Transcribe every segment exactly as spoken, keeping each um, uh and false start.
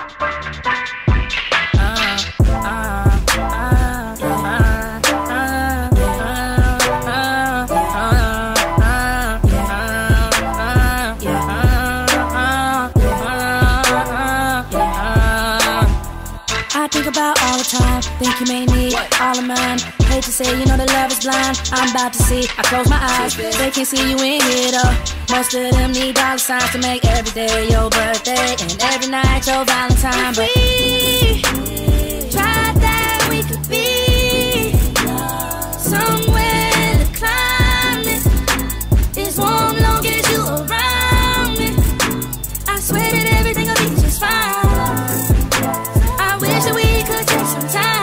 Think you may need all of mine. Hate to say, you know the love is blind. I'm about to see, I close my eyes. They can't see you in here though. Most of them need dollar signs to make every day your birthday and every night your Valentine. But we tried that we could be somewhere the climate is warm long as you around me. I swear that everything will be just fine. I wish that we could take some time.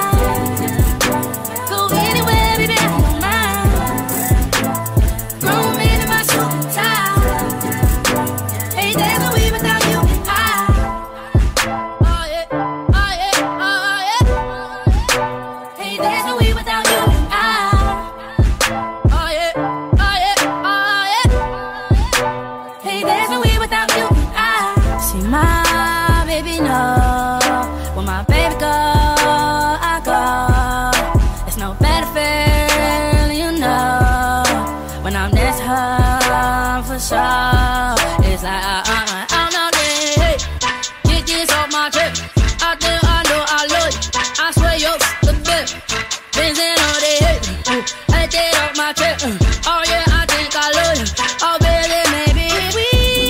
So it's like, uh, uh, uh, I'm not there, hey, get this off my chest. Out there, I know I love you. I swear you're the best. Vincent all day, hey, ooh, get that off my chest. Uh, oh yeah, I think I love you. Oh baby, maybe we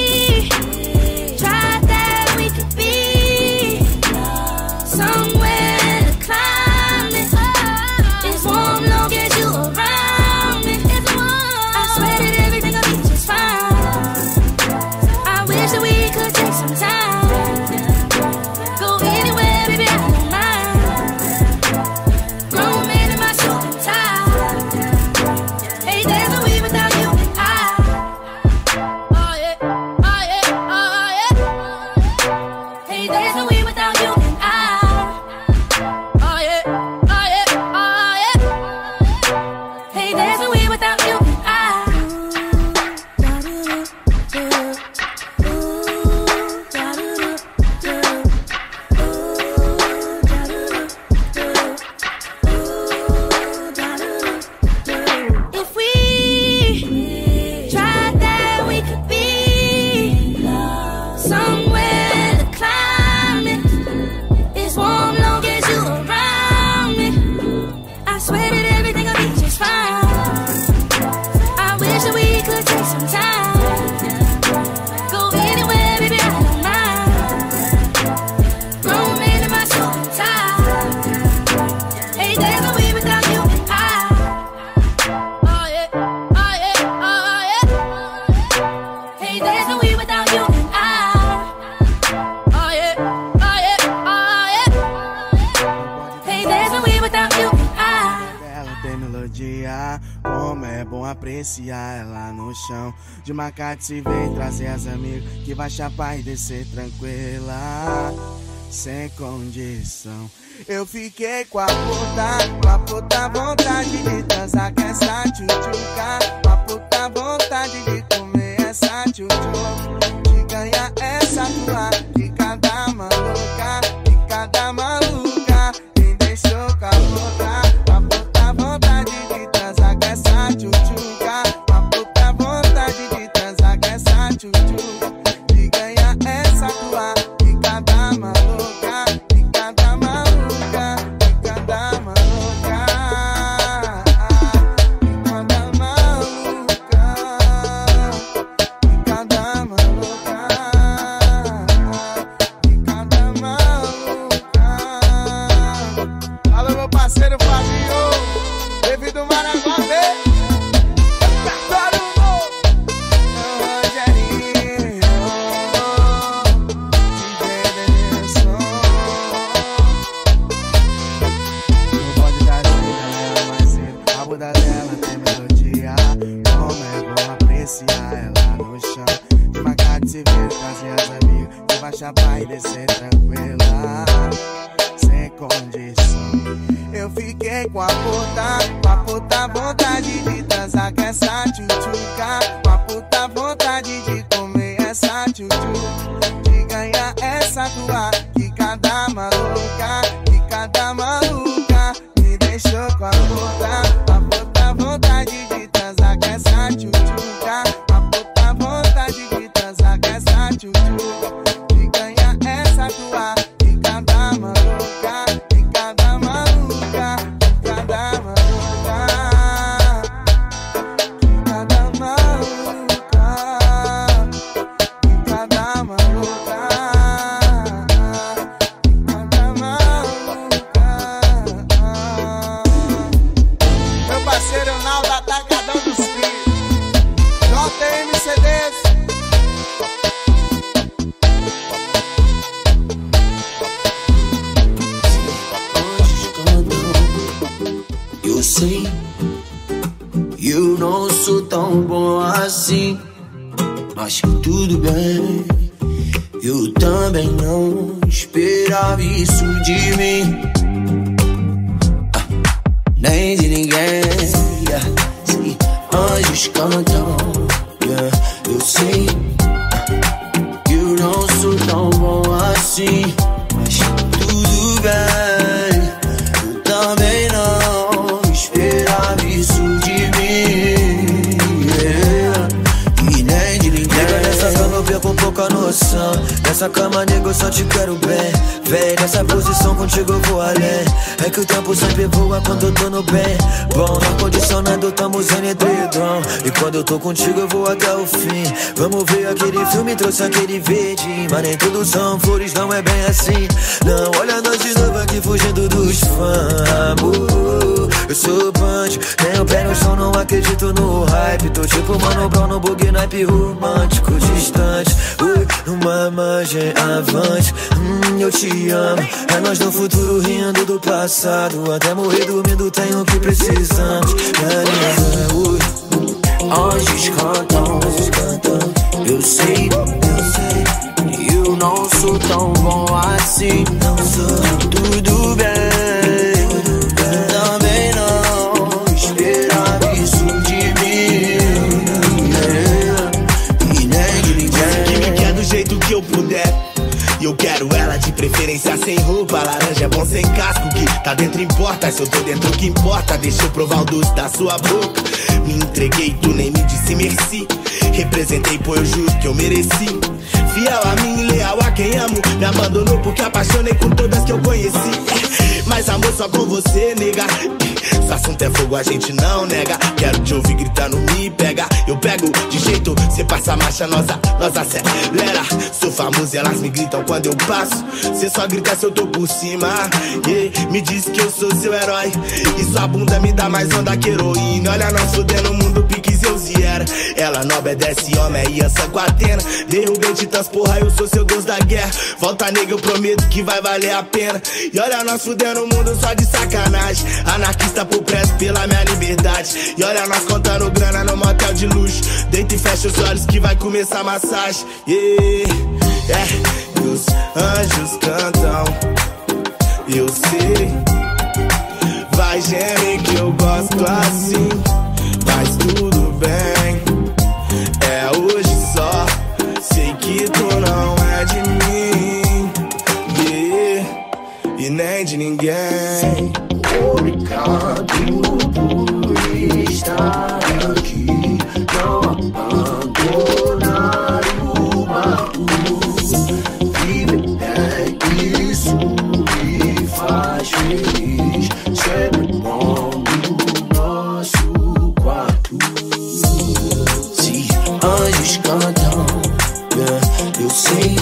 tried that we could be somewhere the climate is warm long as you around me. I swear that everything will be just fine. Some time, go anywhere, baby, I don't mind. Grown man in my suit and tie. Hey, there's no we without you and I. Oh yeah, oh yeah, oh yeah. Hey, there's no we without you and I. Oh yeah, oh yeah, oh yeah. Hey, there's no we without you and I. Como é bom apreciar ela no chão. De Macate se vem trazer as amigas que vai chapar e descer tranquila, sem condição. Eu fiquei com a puta, com a puta vontade de transar com essa tchutchuca, com a puta vontade de comer essa tchutchuca, de ganhar essa tua picada maluca, picada maluca. Quem deixou com a puta, com a puta vontade de transar com essa tchutchuca, com a puta vontade de transar com essa tchutchuca, de ganhar essa tua picada maluca, picada maluca, picada maluca, picada maluca, picada maluca, picada maluca. Alô, meu parceiro Fabinho, devido Maraguapé. Dela tem melodia, como é bom apreciar ela no chão. De Macate se vê trazer as amigas que vai chapar e descer tranquila, sem condição. Eu fiquei com a puta, com a puta vontade de transar com essa tchutchuca, com a puta vontade de comer essa tchutchuca, de ganhar essa tua quica tão bom assim, mas tudo bem. Eu também não esperava isso de mim, ah, nem de ninguém. Yeah. Se anjos cantam, yeah, eu sei. Eu não sou tão bom assim, mas tudo bem. Eu também não esperava isso de mim, yeah. E nem de ninguém. Nega, nessa cama eu perco um pouco a noção. Nessa cama, nego, eu só te quero bem. Vem nessa posição, contigo eu vou além. É que o tempo sempre voa quando eu tô no bem. Bom, no ar-condicionado, tamo usando edredom. E quando eu tô contigo eu vou até o fim. Vamos ver aquele filme, trouxe aquele verde. Mas nem tudo são flores, não é bem assim. Não, olha nós de novo aqui fugindo dos famos. Eu sou banjo, tenho pé no chão, não acredito no hype. Tô tipo Mano Brown no bug, naipe romântico, distante. Ui, numa margem avante, hum, eu te amo. É nós no futuro rindo do passado. Até morrer dormindo tenho o que precisamos. É, ui. Anjos cantam, anjos cantam. Eu sei, eu sei. Eu não sou tão bom assim, não sou. Tudo bem. Também não esperava isso de mim, yeah. E nem de ninguém. Que me quer do jeito que eu puder. E eu quero ela de preferência sem roupa. Laranja é bom sem casco, que tá dentro importa. Se eu tô dentro o que importa, deixa eu provar o doce da sua boca. Me entreguei, tu nem me disse merci. Representei, pô, eu juro que eu mereci. Fiel a mim, leal a quem amo. Me abandonou porque apaixonei com todas que eu conheci. Mas amor só com você, nega. Se assunto é fogo, a gente não nega. Quero te ouvir gritando, me pega. Eu pego de jeito, cê passa a marcha, nós, nós acelera. Sou famoso e elas me gritam quando eu passo. Cê só grita se eu tô por cima, yeah. Me diz que eu sou seu herói. E sua bunda me dá mais onda que heroína. Olha nós fudendo o mundo, pique Zeus e era. Ela não obedece homem, é Iança com Atena. Derrubei titãs, porra, eu sou seu deus da guerra. Volta nega, eu prometo que vai valer a pena. E olha nós fudendo o mundo só de sacanagem. Anarquista por preço pela minha liberdade. E olha nós contando grana no motel de luxo. Deita e fecha os olhos que vai começar a massagem, yeah. É, e os anjos cantam, eu sei. Vai gemer que eu gosto assim, mas tudo bem. É hoje só, sei que tu não é de mim, yeah. E nem de ninguém. Obrigado por estar aqui, não abandonar o barco. Viver bem, isso me faz feliz. Sempre bom no nosso quarto. Se anjos cantam, yeah, eu sei.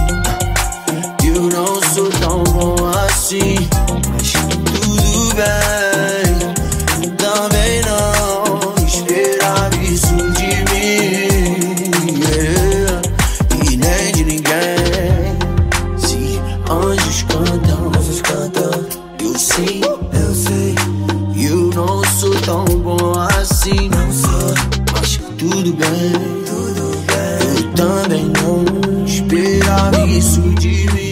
Eu não sou tão bom assim, mas tudo bem. Também não esperava isso de mim, yeah. E nem de ninguém. Se anjos cantam, anjos cantam, eu sei, eu sei. Eu não sou tão bom assim, não sou, mas tudo bem, tudo bem. Eu também não esperava isso de mim.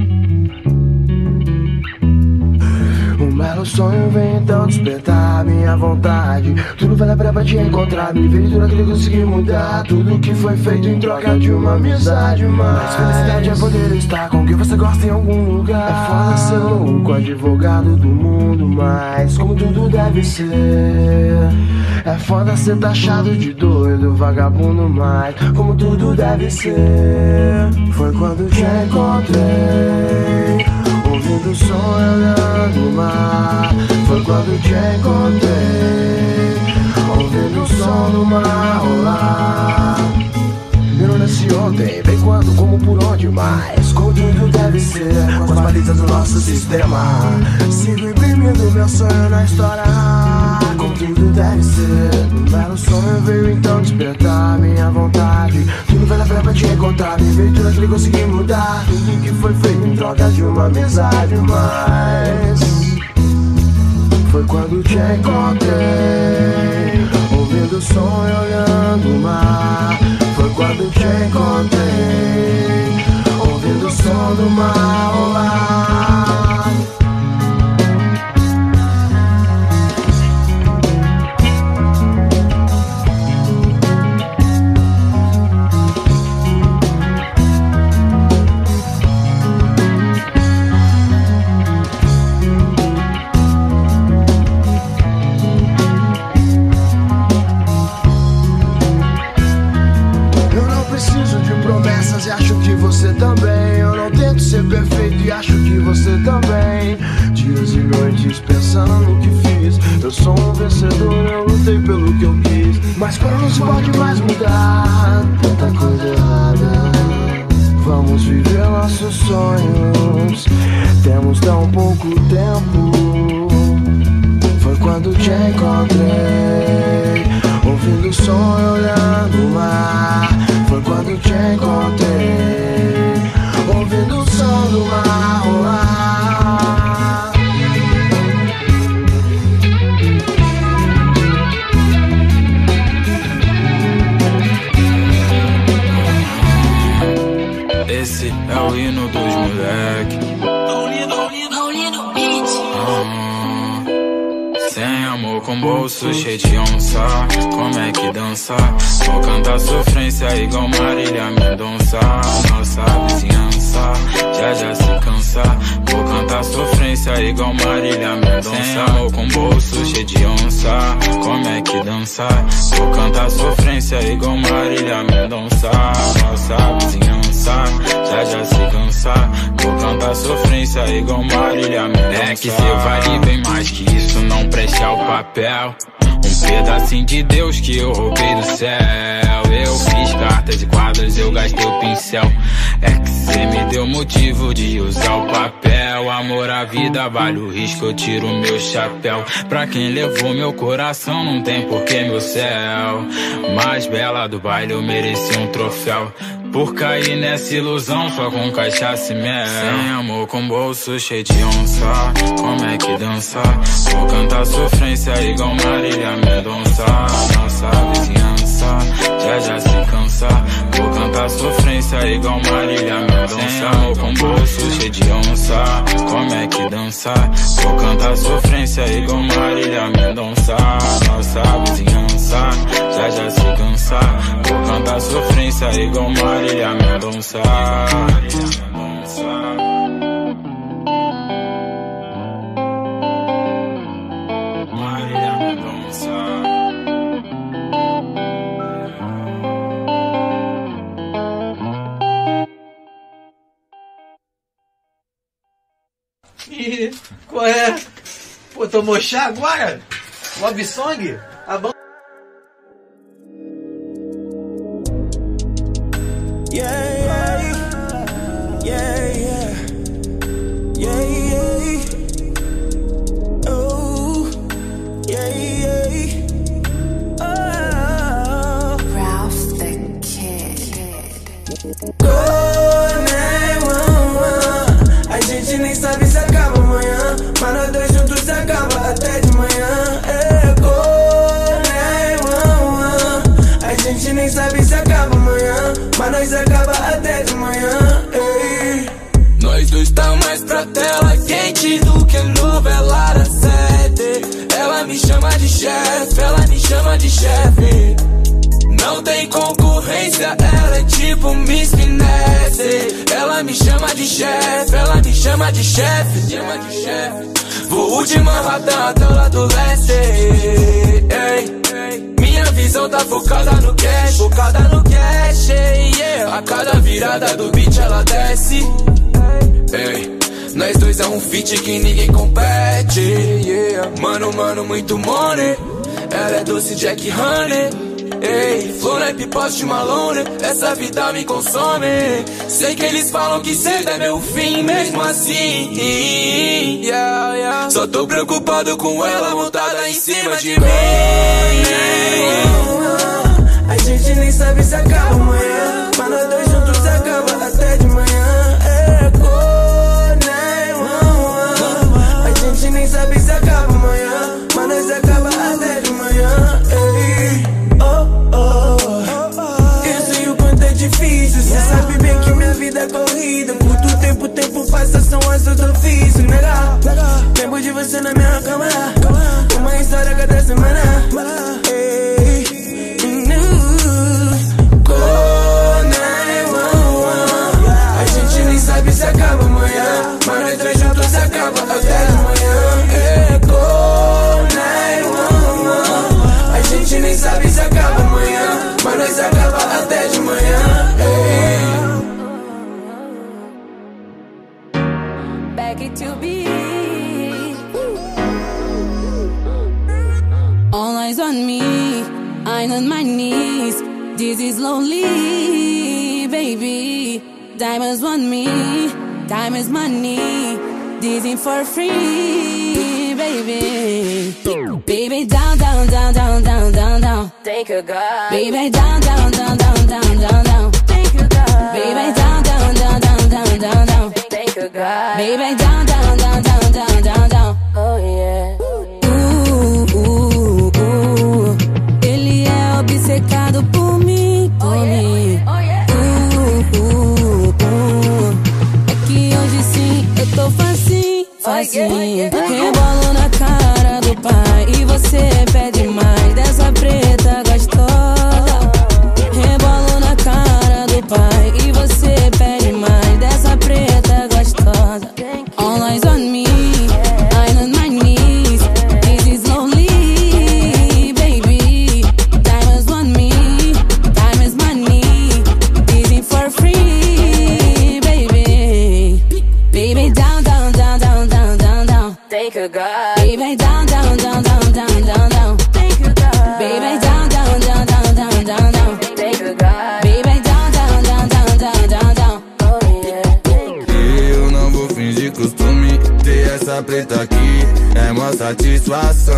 Sonho vem então despertar minha vontade. Tudo vale a pena pra te encontrar. Me ver tudo aquilo que consegui mudar. Tudo que foi feito em troca de uma amizade. Mas felicidade é poder estar com quem você gosta em algum lugar. É foda ser louco, advogado do mundo, mas como tudo deve ser. É foda ser taxado de doido, vagabundo, mas como tudo deve ser. Foi quando te encontrei, ouvindo o som, olhando o mar. Foi quando te encontrei, ouvindo o som do mar rolar. Eu não nasci ontem, bem quando, como, por onde, mas como tudo deve ser, com as balizas do nosso sistema. Sigo imprimindo meu sonho na história, como tudo deve ser. Um belo sonho veio então despertar minha vontade. Tudo vale a pena pra te encontrar. Me veio tudo aquilo que consegui mudar. Tudo que foi feito em troca de uma amizade, mas foi quando te encontrei, ouvindo o som e olhando o mar. Foi quando te encontrei, ouvindo o som do mar rolar. E acho que você também. Eu não tento ser perfeito e acho que você também. Dias e noites pensando no que fiz. Eu sou um vencedor, eu lutei pelo que eu quis. Mas quando não se pode mais mudar, tanta coisa errada. Vamos viver nossos sonhos, temos tão pouco tempo. Foi quando te encontrei, ouvindo o som e olhando o mar. Foi quando te encontrei, ouvindo o som do mar rolar. Esse é o hino dos moleque. Sem amor com bolso cheio de onça, como é que dança? Vou cantar sofrência igual Marília Mendonça. Nossa vizinhança já já se cansa. Vou cantar sofrência igual Marília Mendonça. Sem amor com bolso cheio de onça, como é que dança? Vou cantar sofrência igual Marília Mendonça. Nossa vizinhança já já se cansa. Vou cantar sofrência igual Marília Mendonça. É que seu vale bem mais que isso, não preste ao papel. Um pedacinho de Deus que eu roubei do céu. Eu fiz cartas e quadros, eu gastei o pincel. É que cê me deu motivo de usar o papel. Amor à vida vale o risco, eu tiro meu chapéu. Pra quem levou meu coração não tem porquê meu céu. Mais bela do baile eu mereci um troféu. Por cair nessa ilusão só com cachaça e mel. Sem amor com bolso cheio de onça, como é que dança? Vou cantar sofrência igual Marília Mendonça. Nossa vizinhança já já se cansa. Vou cantar sofrência igual Marília Mendonça. Sem amor com bolso cheio de onça, como é que dança? Vou cantar sofrência igual Marília Mendonça. Nossa vizinhança já já se cansa. Vou cantar sofrência igual Marília Mendonça. Marília Mendonça. Ih, qual é? Pô, tomou chá agora? Love song? A banda. Yeah, yeah, yeah, yeah, yeah, yeah. Oh, yeah, yeah. Oh, Ralph the Kid. Go nine one one. A gente nem sabe se acaba amanhã, mas nós dois juntos se acaba até de manhã. É, go nine one one. A gente nem sabe se acaba amanhã, mas nós acaba até de manhã. Ei. Nós dois tá mais pra tela quente do que novela da sete. Ela Ela me chama de chefe, ela me chama de chefe. Não tem concorrência, ela é tipo Miss Finesse. Ela me chama de chefe, ela me chama de chefe, chama de chefe. Voo de Manhattan até o lado leste. Ei, minha visão tá focada no cash, focada no cash. Yeah. A cada virada do beat ela desce. Ei, nós dois é um feat que ninguém compete. Yeah. Mano, mano, muito money. Ela é doce Jack Honey. Ei, flow não é pipote de Malone, essa vida me consome. Sei que eles falam que cedo é meu fim, mesmo assim yeah, yeah. Só tô preocupado com ela montada em cima de mim. A gente nem sabe se acaba amanhã, mas nós dois juntos acaba até de manhã. É a gente nem sabe se acaba amanhã, mas nós acaba até de manhã. Ei. Difícil, cê sabe bem que minha vida é corrida. Curto o tempo, o tempo passa, são as do ofício. Nega, lembro de você na minha cama, uma história cada semana. Ei, a gente nem sabe se acaba amanhã, mas nós três juntos acaba até de manhã. A gente nem sabe se acaba amanhã, mas nós acaba até de manhã. Back it to be. All eyes on me, I'm on my knees. This is lonely, baby. Diamonds want me, time is money. This ain't for free, baby. Baby, down, down, down, down, down, down, down. Thank you, God. Baby, down, down, down, down, down, down, down. Thank you, God. Baby, down, down, down, down, down, down, down. Thank you, God. Baby, down, down, down, down, down, down, down. Oh yeah. Uh, uh, uh. Ele é obcecado por mim, por mim. Oh yeah. Uh, uh, uh. É que hoje sim eu tô facinho, facinho. Rebolo na cara do pai e você pede mais dessa preta gostosa. Rebolo na cara do pai e você pede mais dessa preta gostosa. All eyes on me, I'm on my knees. This is lonely, baby. Diamonds want me, time is money. This ain't for free, baby. Baby, down, down, down, down, down, down, down. Thank you, God. Baby, down, down, down, down, down, down, down. Thank you, God. Baby, down, down, down, down, down, down, down. Thank you, God. Baby, down, down, down, down, down, down, down. Oh yeah. Eu não vou fingir costume, ter essa preta aqui é uma satisfação.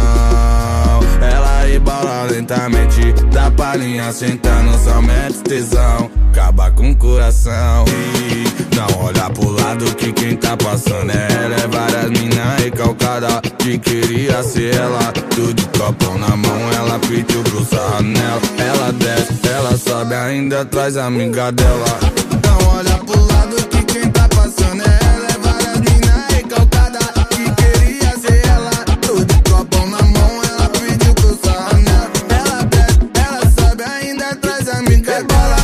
Ela rebola lentamente, da palhinha sentando, só mete tesão. Acaba com o coração e não olha pro lado que quem tá passando é ela. É várias mina recalcada que queria ser ela. Tudo de copão na mão, ela pediu pro sarro nela. Ela desce, ela sobe, ainda traz a amiga dela. Não olha pro lado que quem tá passando é ela. É várias mina recalcada que queria ser ela. Tudo de copão na mão, ela pediu pro sarro nela. Ela desce, ela sobe, ainda traz a amiga dela.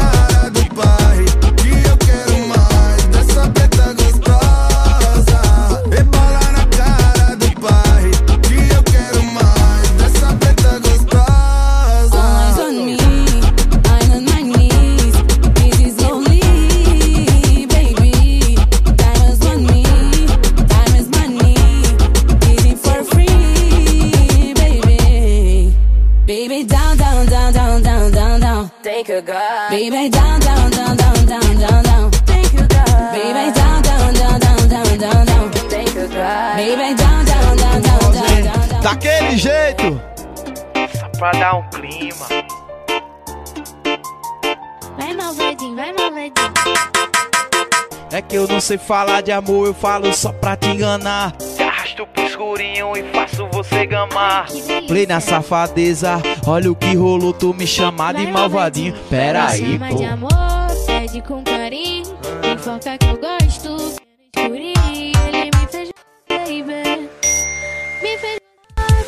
Thank you, God. Baby, down, down, down, down, down, down, down. Thank you, God. Baby, down, down, down, down, down, down, down. Thank you, God. Baby, down, down, down, down, down, down, down. Daquele jeito. Só pra dar um clima. Vai, malvadinho, vai, malvadinho. É que eu não sei falar de amor, eu falo só pra te enganar. Te arrasto pro escurinho e faço você gamar. Play na safadeza, olha o que rolou, tu me chamar de malvadinho. Pera aí, pô. De amor, pede com carinho, enfoca que eu gosto. Escurinho, ele me fez baby, me fez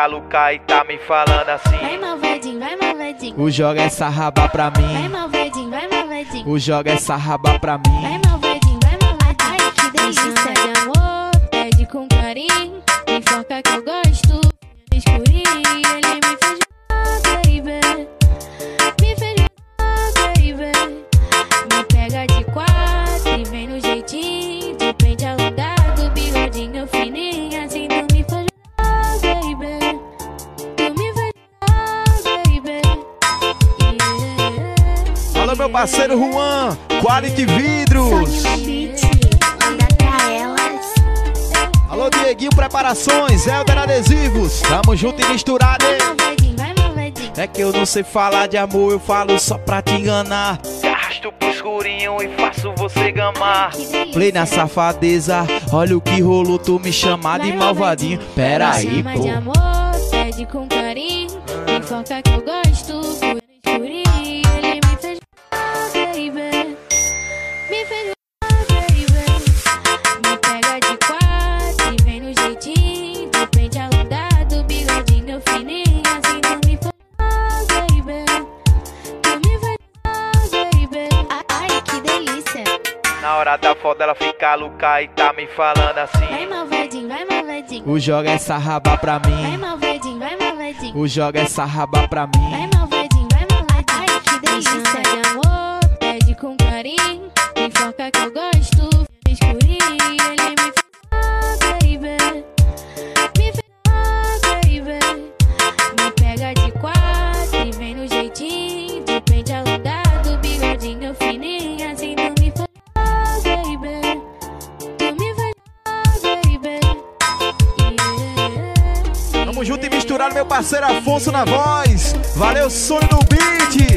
fica louca e tá me falando assim. Vai malvadinho, vai malvadinho. O joga essa raba pra Vai mim. malvadinho, vai malvadinho. O joga essa raba pra Vai mim. malvadinho, vai malvadinho. Ai, que delícia de amor. Pede com carinho. Me foca que eu gosto. Escurinho, ele me fez baby. Me fez baby. Me pega de quatro e vem no jeitinho. De pente alongado, bigodinho fininho. Assim tu me faz baby. Tu me faz baby. Yeah. Alô, meu parceiro Juan, Quality Vidros. Manda pra elas. Alô, Dieguinho Preparações, Helder Adesivos. Tamo junto e misturado, hein? Vai malvadinho, vai malvadinho. É que eu não sei falar de amor, eu falo só pra te enganar. Te arrasto pro escurinho e faço você gamar. Que delícia. Play na safadeza, olha o que rolou, tu me chamar de Vai malvadinho. Pera Me aí, chama de pô. amor, pede com carinho. Me foca que eu gosto, fui no escurinho. Ele me fez baby. Me fez baby. Me pega de quatro e vem no jeitinho. De pente alongado, bigodinho fininho. Assim não me faz baby. Tu me faz baby. Ai, que delícia. Na hora da foda ela fica louca e tá me falando Vai assim. malvadinho, vai malvadinho. O joga essa raba pra Vai mim. malvadinho, vai malvadinho. O joga essa raba pra Vai mim. malvadinho, vai malvadinho. Ai, que delícia de amor. Pede com carinho. Me foca que eu gosto. Escurinho, ele me faz baby. Me faz baby. Me pega de quatro e vem no jeitinho. De pente alongado, bigodinho fininho. Assim tu me faz baby. Tu me faz baby. Yeah. Tamo junto e misturado, meu parceiro Afonso na voz. Valeu, sonho no beat.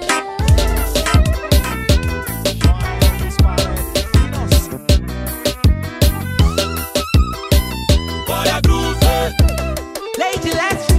Bora, Groove! Lady Let's.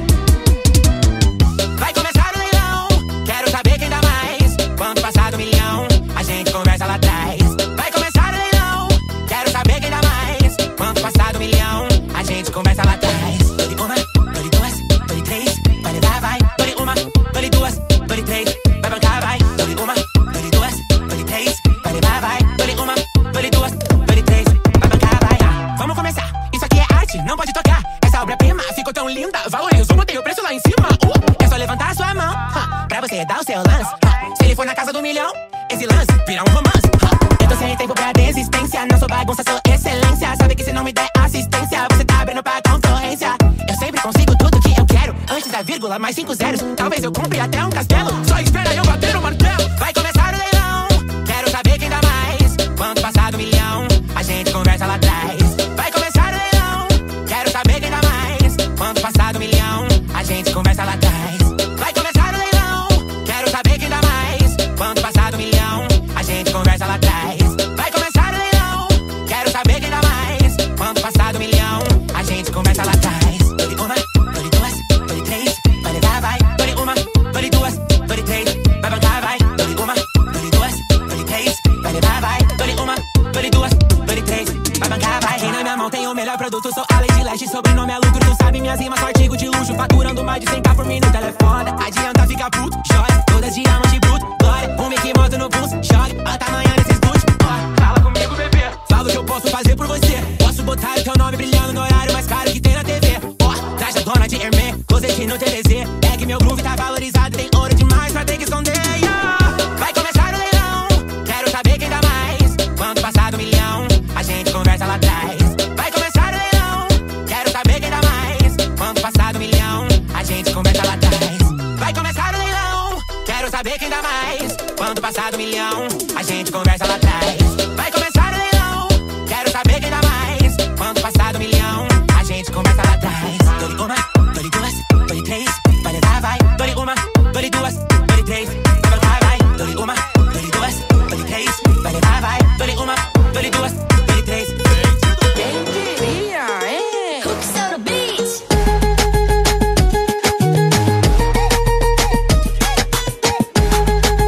Vai começar o leilão. Quero saber quem dá mais. Quanto passar do milhão, a gente conversa lá atrás. Vai começar o leilão. Quero saber quem dá mais. Quanto passar do milhão, a gente conversa lá atrás. Tô de uma, tô de duas, tô de três. Vai levar, vai. Tô de uma, tô de duas, tô de três. Vai bancar, vai. Tô de uma, tô de duas, tô de três. Vai levar, vai. Tô de uma, tô de duas, tô de três. Vai bancar, vai. Ah, vamos começar. Isso aqui é arte, não pode tocar. Essa obra-prima ficou tão linda. Valorizo, botei o preço lá em cima. Uh, é só levantar a sua mão, ha, pra você dar o seu lance. Ha, se ele for na casa do milhão, esse lance vira um romance. Ha, eu tô sem tempo pra desistência. Não sou bagunça, sou excelência. Sabe que se não me der assistência, você tá abrindo pra concorrência. Eu sempre consigo tudo que eu quero. Antes da vírgula, mais cinco zeros. Talvez eu compre até um castelo. Só espera eu bater o martelo. Vai começar o leilão. Quero saber quem dá mais. Quanto passar do milhão, a gente conversa lá atrás. Vai começar o leilão. Quero saber quem dá mais. Quanto passar do milhão, a gente conversa lá atrás. Vai começar o leilão. Quero saber quem dá mais. Quanto passar do milhão, a gente conversa lá atrás. Vai começar o leilão. Quero saber quem dá mais. Quanto passar do milhão, a gente conversa lá atrás. Tô de uma, tô de duas, tô de três. Vai levar, vai. Tô de uma, tô de duas, tô de três. Vai bancar, vai. Tô de uma, tô de duas, tô de três. Vai levar, vai. Tô de uma, tô de duas, tô de três. Vai bancar, vai. E na minha mão tem o melhor produto. Sou a Lady Leste, sobrenome é lucro. Tu sabe minhas rimas, sou artigo de luxo. Faturando mais de cem k por minuto, ela é foda. Adianta ficar puto, chora. Todas diamante de bruto, glória. Um mic moto no pulso, chore. Olha tamanho desses boots, fala comigo, bebê. Fala o que eu posso fazer por você. Posso botar o teu nome brilhando no horário mais caro que tem na T V. Ó, oh, traz a dona de Hermès, closet no T V Z. É que meu groove tá valorizado, tem ouro demais pra ter que esconder. Yeah. Vai começar o leilão. Quero saber quem dá mais. Quanto passar do milhão, a gente conversa lá atrás. Vai começar o leilão. Quero saber quem dá mais. Quanto passar do milhão, a gente conversa lá atrás. Vai começar o leilão. Quero saber quem dá mais. Quanto passar do milhão, a gente conversa lá atrás. Vai começar o leilão. Quero saber quem dá mais. Quanto passar do milhão, a gente conversa lá atrás. Tô de uma, tô de duas, tô de três. Vai levar, vai. Tô de uma, tô de duas, tô de três. Vai bancar, vai. Tô de uma, tô de duas, tô de três. Vai levar, vai. Tô de uma, tô de duas, tô de três. Quem diria, hein? Cooks on the beach.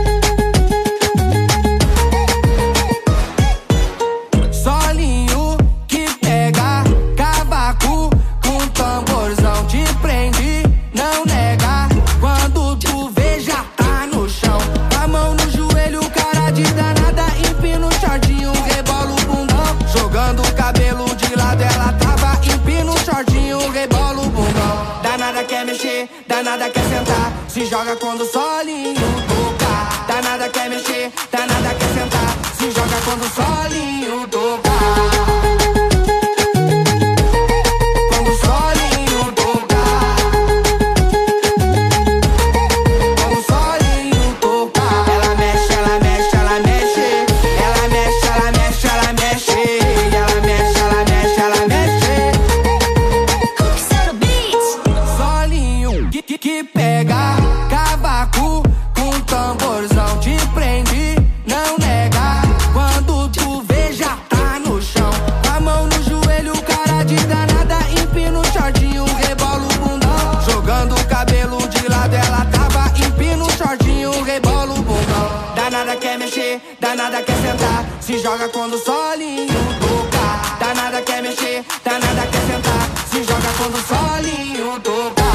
Solinho joga quando o solinho tocar. Danada quer mexer, danada quer sentar. Se joga quando o solinho tocar. Quando o solinho tocar. Quando o solinho tocar. Ela mexe, ela mexe, ela mexe. Ela mexe, ela mexe, ela mexe. Ela mexe, ela mexe, ela mexe. Solinho que, que, que pega cavaco com tamborzão, te prende, não nega. Quando tu vê já tá no chão, com a mão no joelho, cara de danada, empina o shortinho, rebola o bundão. Jogando o cabelo de lado, ela tava, empina o shortinho, rebola o bundão. Danada quer mexer, danada quer sentar. Se joga quando o solinho tocar. Danada quer mexer, danada quer sentar. Se joga quando o solinho tocar.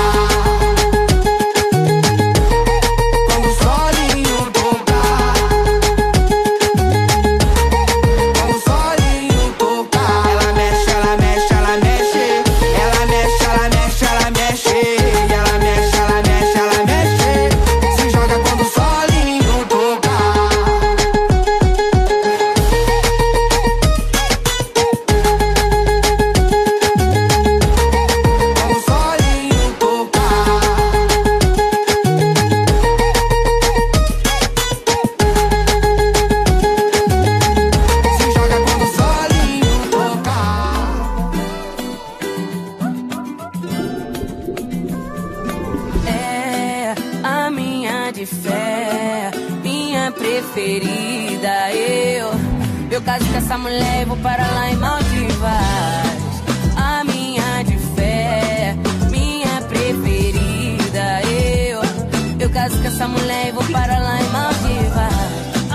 Preferida, eu Eu caso com essa mulher e vou para lá em Maldivas. A minha de fé, minha preferida, eu Eu caso com essa mulher e vou para lá em Maldivas.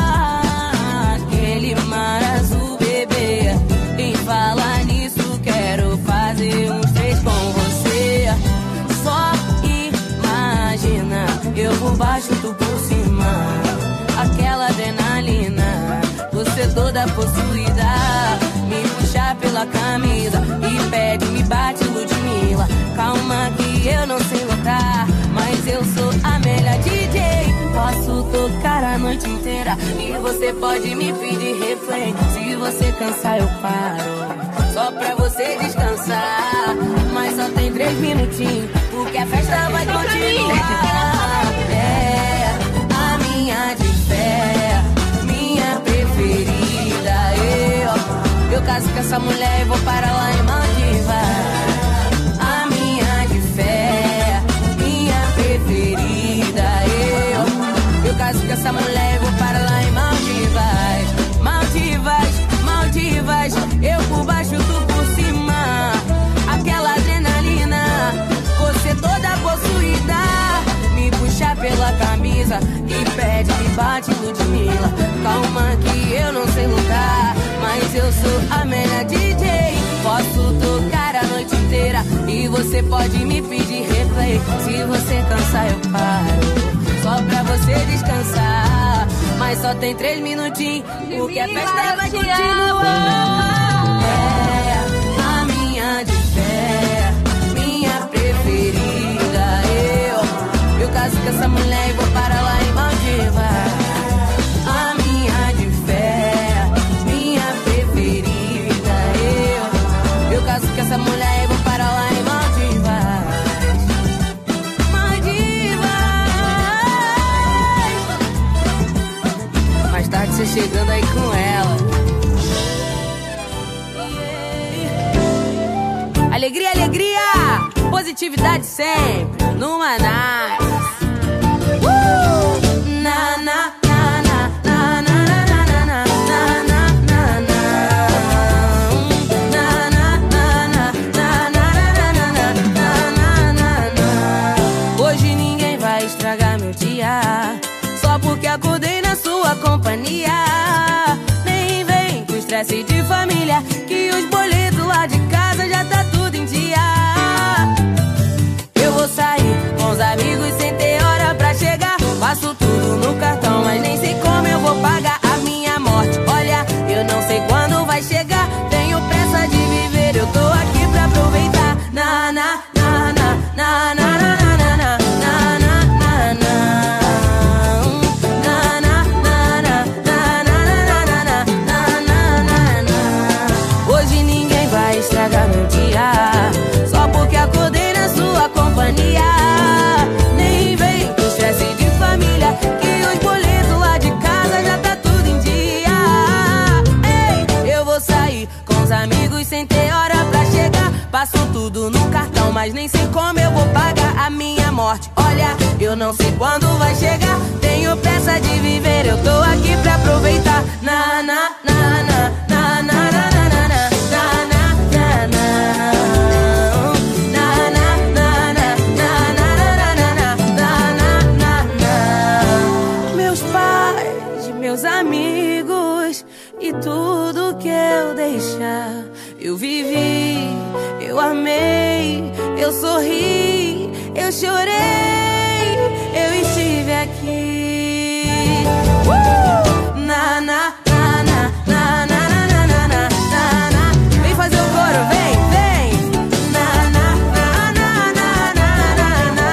Ah, aquele mar azul, bebê. Em falar nisso, quero fazer uns três com você. Só imagina, eu por baixo, tu por cima. Aquela adrenalina, você toda possuída. Me puxa pela camisa e pede, me bate, Ludmilla. Calma que eu não sei lutar, mas eu sou a melhor D J. Posso tocar a noite inteira e você pode me pedir replay. Se você cansar eu paro, só pra você descansar. Mas só tem três minutinhos, porque a festa vai continuar. É a minha de fé, minha preferida, eu Eu caso com essa mulher e vou para lá em Maldivas. A minha de fé, minha preferida, eu Eu caso com essa mulher e vou para lá em Maldivas. Maldivas, Maldivas, eu por baixo, tu por cima. Aquela adrenalina, você toda possuída. Me puxa pela camisa e pede, me bate, Ludmilla. Calma que eu não sei lutar, mas eu sou a melhor D J. Posso tocar a noite inteira e você pode me pedir replay. Se você cansar eu paro, só pra você descansar. Mas só tem três minutinhos, porque a festa vai continuar. É a minha de fé, minha preferida, eu Eu caso com essa mulher e vou para lá em Maldivas. A minha de fé, minha preferida, eu Eu caso com essa mulher e vou para lá em Maldivas. Maldivas. Mais tarde você chegando aí com ela. Alegria, alegria, positividade sempre, no Manaus. Uh! Na, na, na, na, na, na, na, na, na, na, na, na, na, na. Hoje ninguém vai estragar meu dia, só porque acordei na sua companhia. Nem vem com estresse de família, que os boletos lá de casa já tá tudo em dia. Eu vou sair com os amigos sem ter hora pra chegar. Faço tudo no cartão, mas nem sei como eu vou pagar a minha morte. Olha, eu não sei quando vai chegar. Tenho pressa de viver, eu tô aqui pra aproveitar. Na, na, na, na, na, na, na, na, na, na, na, na, eu não sei quando vai chegar. Tenho pressa de viver, eu tô aqui pra aproveitar. Na, na, na, na, na, na, na, na, na, na, na, na, na, na. Meus pais, meus amigos e tudo que eu deixar. Eu vivi, eu amei, eu sorri, eu chorei, eu estive aqui. Uh! Na, na, na, na, na, na, na, na, na, na, na. Vem fazer o coro, vem, vem. Na, na, na, na, na, na, na, na.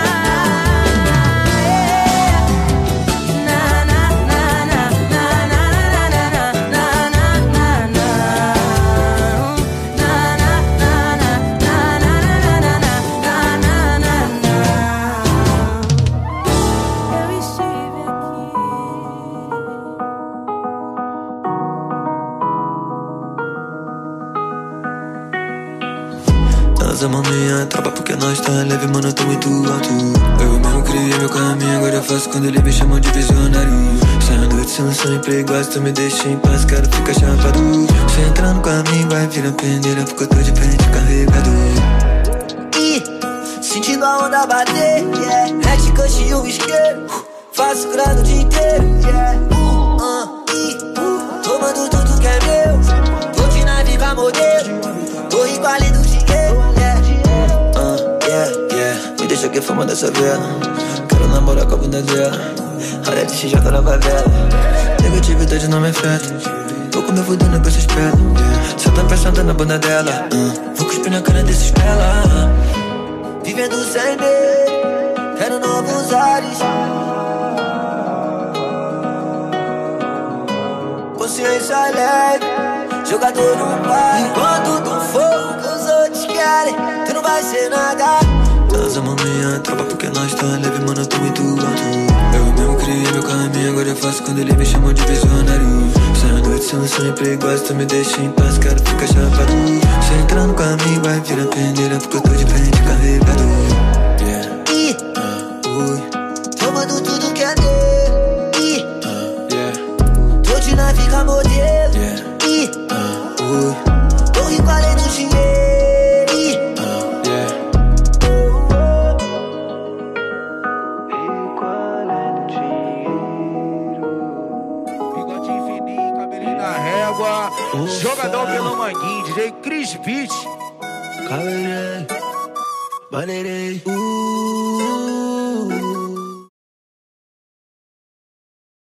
Yeah. Na, na, na, na, na, na, na, na, na, na, na, na. Nós amamos minha tropa porque nós tá leve, mano, eu tô muito alto. Eu mesmo criei meu caminho, agora eu faço quando ele me chama de visionário. Saindo de são sempre iguais, tu me deixa em paz, quero ficar chapado. Se entrar no caminho vai virar peneira, porque eu tô de frente carregado. E sentindo a onda bater, yeah. Red Kush e o isqueiro, faço grana o dia inteiro, yeah. uh, uh, e, uh, tomando tudo que é meu. Tô de nave pra modelo, tô igual ali do dinheiro, yeah. uh, yeah, yeah. Me deixa que fama dessa vela, quero namorar com a bunda dela. Área de X J na favela, negatividade não me afeta. Tô com meu fudendo com essas pedras, yeah. Só tá pensando na bunda dela, uh, vou cuspir na cara desses pela. uh. Vivendo sem medo, quero novos ares. Consciência leve, jogador no bar. Enquanto tu for o que os outros querem, tu não vai ser nada. Nós amamos minha tropa porque nós tá leve, mano, eu tô muito alto. Eu mesmo criei meu caminho, agora eu faço quando ele me chama de visionário. Saindo de são sempre iguais, tu me deixa em paz, quero ficar chapado. Se entrar no caminho vai virar peneira, porque eu tô de frente carregado. Yeah. E uh, ui. tomando tudo que é meu. E uh, yeah. tô de nave com a modelo. Yeah. E uh, ui. tô rico além do dinheiro. E uh, yeah. Rico além do dinheiro. Bigode fininho, cabelinho na régua. Jogador pelo manguinho, D J Chris Beat. Caberei, maneirei. Uh.